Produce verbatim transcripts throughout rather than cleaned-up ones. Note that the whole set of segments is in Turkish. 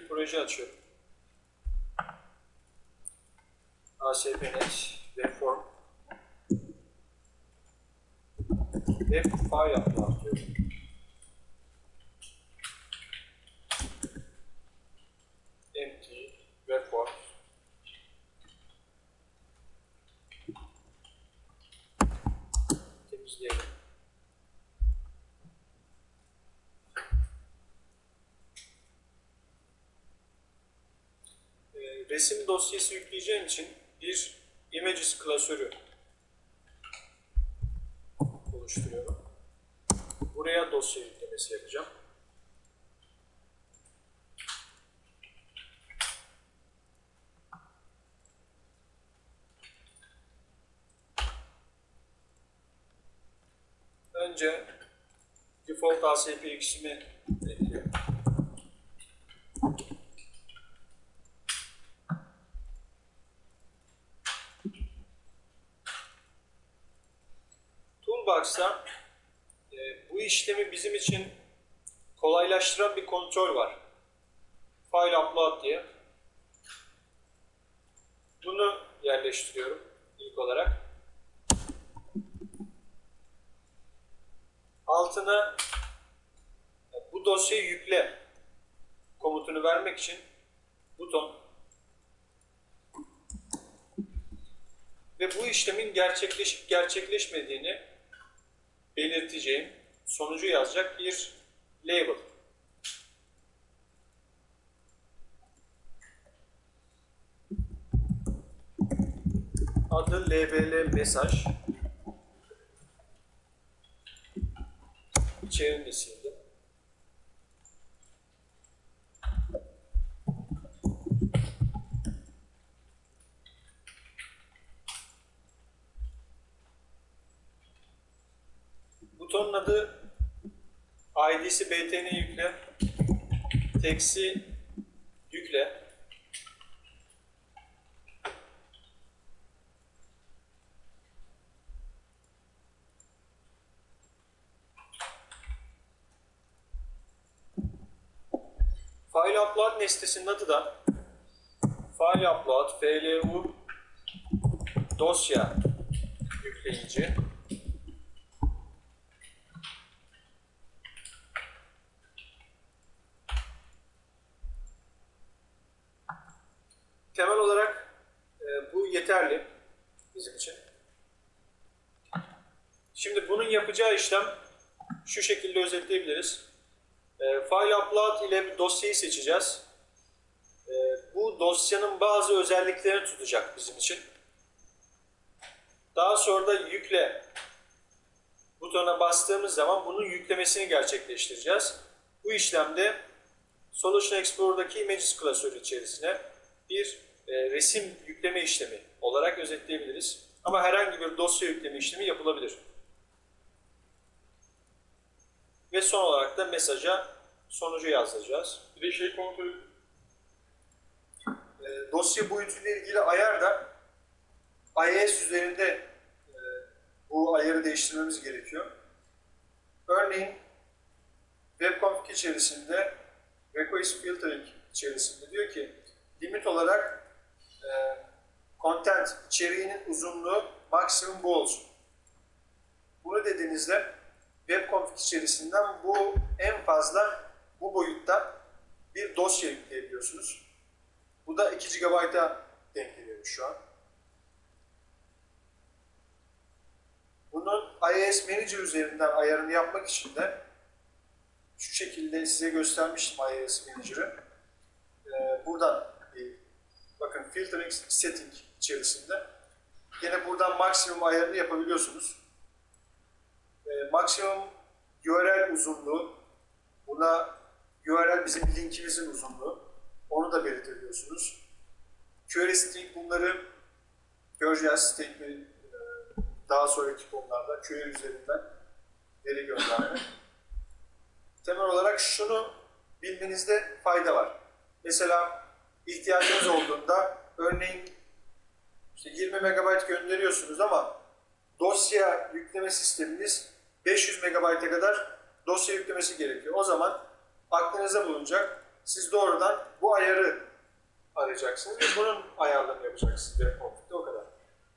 bir proje açıyorum. A S P nokta net Webform Web file upload diyorum. Empty Webform temizleyelim. Resim dosyası yükleyeceğim için bir images klasörü oluşturuyorum. Buraya dosya yüklemesi yapacağım. Önce default A S P X'imi ekliyorum. Toolbox'ta e, bu işlemi bizim için kolaylaştıran bir kontrol var. File upload diye. Bunu yerleştiriyorum ilk olarak. Altına bu dosyayı yükle komutunu vermek için buton ve bu işlemin gerçekleşip gerçekleşmediğini belirteceğim sonucu yazacak bir label. Adı lbl mesaj. İçerisinde butonun adı I D'si btn yükle, text'i yükle. File upload nesnesinin adı da file upload flu dosya yükleyici. Temel olarak e, bu yeterli bizim için. Şimdi bunun yapacağı işlem şu şekilde özetleyebiliriz. E, file upload ile bir dosyayı seçeceğiz. E, bu dosyanın bazı özelliklerini tutacak bizim için. Daha sonra da yükle butonuna bastığımız zaman bunun yüklemesini gerçekleştireceğiz. Bu işlemde Solution Explorer'daki Images klasörü içerisine bir e, resim yükleme işlemi olarak özetleyebiliriz. Ama herhangi bir dosya yükleme işlemi yapılabilir. Ve son olarak da mesaja sonucu yazacağız. Bir de şey kontrol e, dosya boyutuyla ilgili ayar da I I S üzerinde e, bu ayarı değiştirmemiz gerekiyor. Örneğin webconfig içerisinde request filtering içerisinde diyor ki limit olarak e, content içeriğinin uzunluğu maksimum bu olsun. Bunu dediğinizde webconfig içerisinden bu en fazla bu boyutta bir dosya yükleyebiliyorsunuz. Bu da iki gigabayta denk geliyor şu an. Bunun I I S Manager üzerinden ayarını yapmak için de şu şekilde size göstermiştim I I S Manager'ı. Ee, buradan bir, bakın filtering setting içerisinde yine buradan maksimum ayarını yapabiliyorsunuz. Ee, maksimum U R L uzunluğu, buna U R L bizim linkimizin uzunluğu, onu da belirtebiliyorsunuz. Query string bunları göreceğiz. String daha sonraki konularda query üzerinden veri gönderme. Temel olarak şunu bilmenizde fayda var. Mesela ihtiyacınız olduğunda örneğin işte yirmi megabayt gönderiyorsunuz ama dosya yükleme sisteminiz beş yüz megabayta kadar dosya yüklemesi gerekiyor. O zaman aklınızda bulunacak Siz doğrudan bu ayarı arayacaksınız ve bunun ayarlarını yapacaksınız. Web config'de o kadar.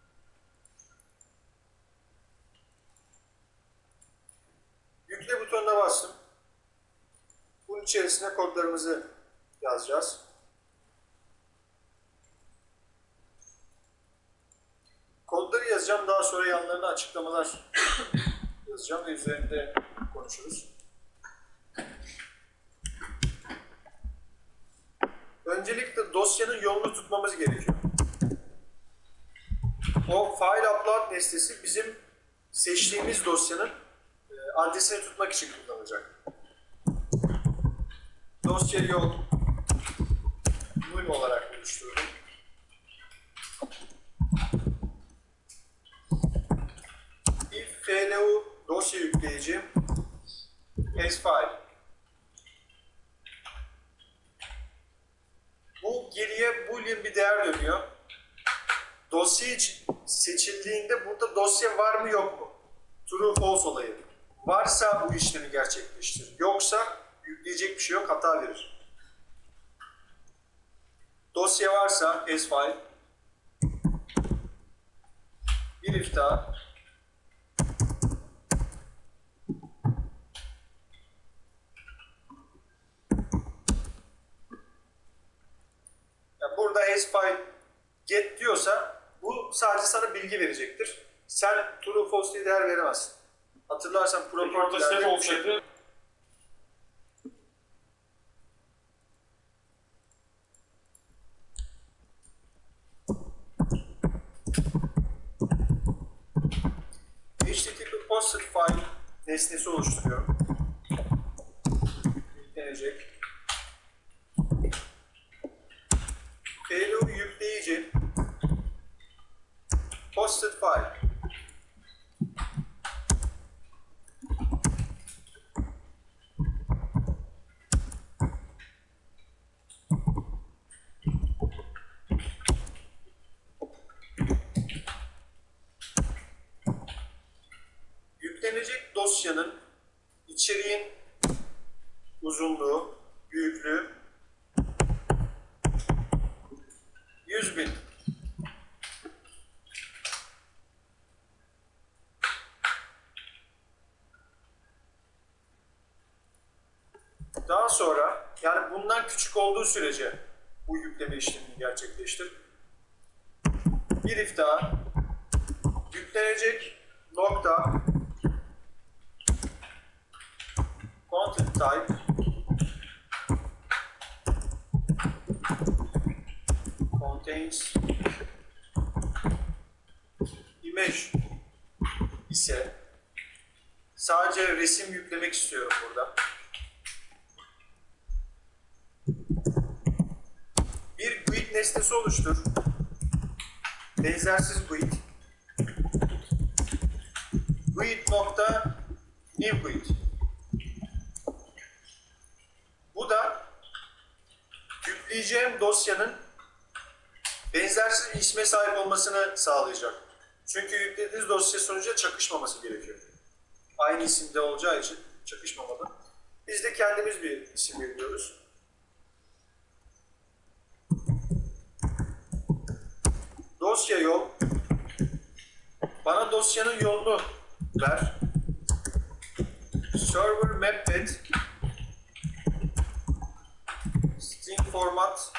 Yükle butonuna bastım. Bunun içerisine kodlarımızı yazacağız. Kodları yazacağım, daha sonra yanlarına açıklamalar yazacağım ve üzerinde konuşuruz. Öncelikle dosyanın yolunu tutmamız gerekiyor. O file upload nesnesi bizim seçtiğimiz dosyanın adresini tutmak için kullanılacak. Dosya yol null olarak oluşturdum. If flu dosya yükleyici as file. Bu geriye boolean bir değer dönüyor. Dosya seçildiğinde burada dosya var mı yok mu? True false olayı. Varsa bu işlemi gerçekleştir. Yoksa yükleyecek bir şey yok, hata verir. Dosya varsa as file bir if daha yani burada as file get diyorsa bu sadece sana bilgi verecektir. Sen true false diye değer veremezsin. Hatırlarsan property'lerde olsaydı H T T P posted file nesnesi oluşturuyorum. Yüklenecek. Payload yükleyici posted file. Yüklenecek dosyanın içeriğin uzunluğu, büyüklüğü yüz bin. Daha sonra, yani bundan küçük olduğu sürece bu yükleme işlemini gerçekleştir. Bir if daha yüklenecek nokta content type contains image ise sadece resim yüklemek istiyorum burada. Bir G U I D nesnesi oluştur. Benzersiz G U I D. G U I D nokta new G U I D. Bu da yükleyeceğim dosyanın benzersiz bir isme sahip olmasını sağlayacak. Çünkü yüklediğiniz dosya sonucu çakışmaması gerekiyor. Aynı isimde olacağı için çakışmamalı. Biz de kendimiz bir isim veriyoruz. Dosya yol. Bana dosyanın yolunu ver. Server maped string format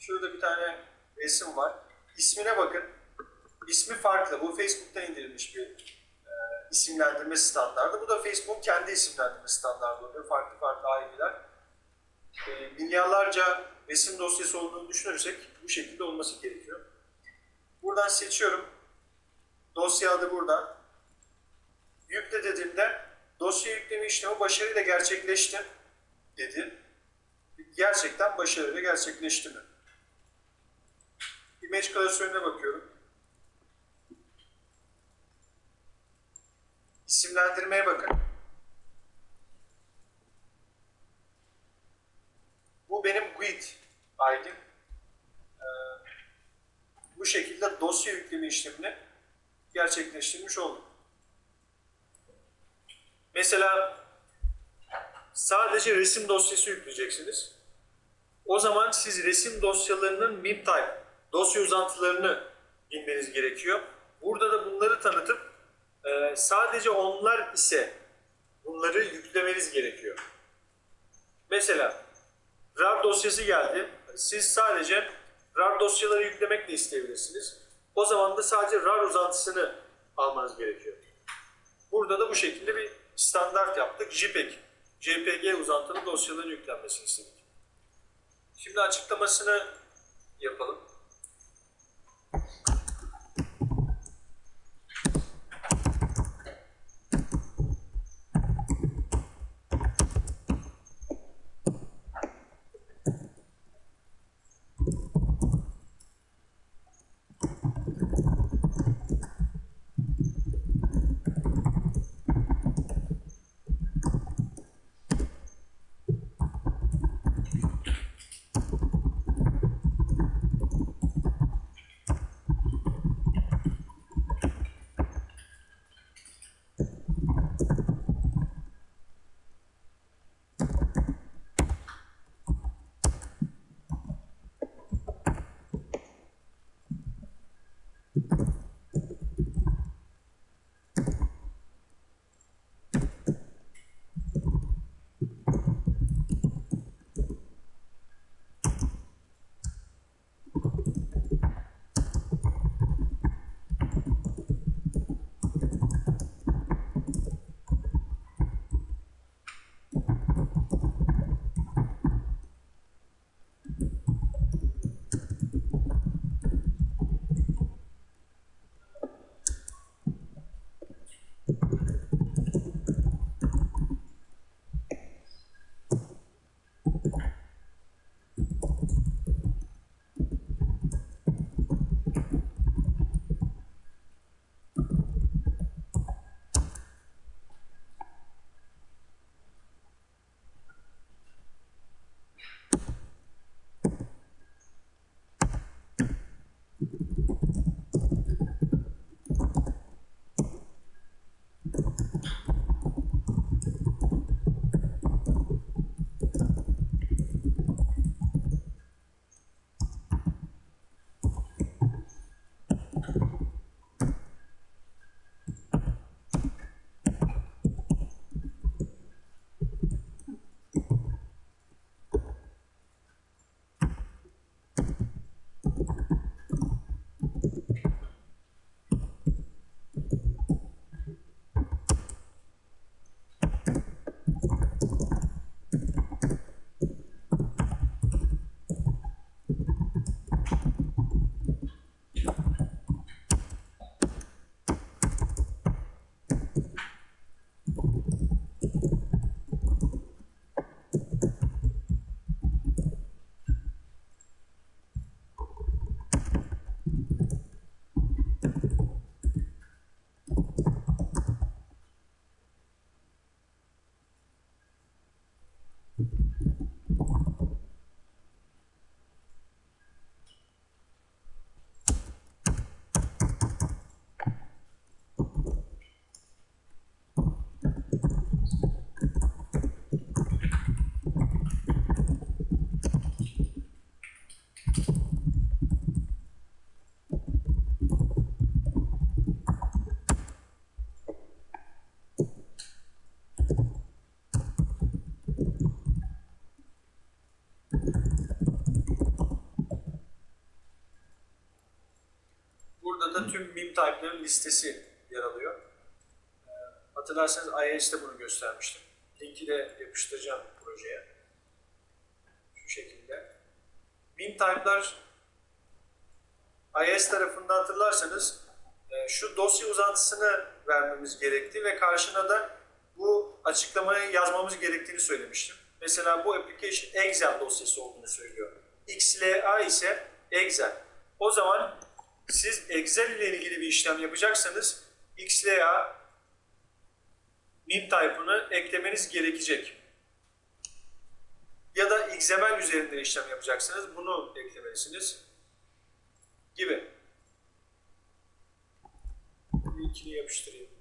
Şurada bir tane resim var. İsmine bakın. İsmi farklı. Bu Facebook'tan indirilmiş bir e, isimlendirme standardı. Bu da Facebook'un kendi isimlendirme standardı oluyor. Farklı farklı I D'ler. E, milyarlarca resim dosyası olduğunu düşünürsek bu şekilde olması gerekiyor. Buradan seçiyorum. Dosya adı burada. Yükle dediğimde dosya yükleme işlemi başarıyla gerçekleşti dedi. Gerçekten başarıyla gerçekleşti mi? Image klasörüne bakıyorum. İsimlendirmeye bakın. Bu benim guid I D'm. Ee, bu şekilde dosya yükleme işlemini gerçekleştirmiş oldum. Mesela sadece resim dosyası yükleyeceksiniz. O zaman siz resim dosyalarının bibtype, dosya uzantılarını bilmeniz gerekiyor. Burada da bunları tanıtıp e, sadece onlar ise bunları yüklemeniz gerekiyor. Mesela rar dosyası geldi. Siz sadece rar dosyaları yüklemek de isteyebilirsiniz. O zaman da sadece rar uzantısını almanız gerekiyor. Burada da bu şekilde bir standart yaptık. JPEG, J P G uzantılı dosyaların yüklenmesini istedik. Şimdi açıklamasını yapalım. min type'ların listesi yer alıyor. Ee, hatırlarsanız I I S'te bunu göstermiştim. Linki de yapıştıracağım projeye. Şu şekilde. Min type'lar I I S tarafında hatırlarsanız e, şu dosya uzantısını vermemiz gerekti ve karşına da bu açıklamayı yazmamız gerektiğini söylemiştim. Mesela bu application Excel dosyası olduğunu söylüyor. X L A ise Excel. O zaman siz Excel ile ilgili bir işlem yapacaksanız X L A min type'ını eklemeniz gerekecek. Ya da X M L üzerinde işlem yapacaksanız bunu eklemelisiniz gibi. Linkini yapıştırayım.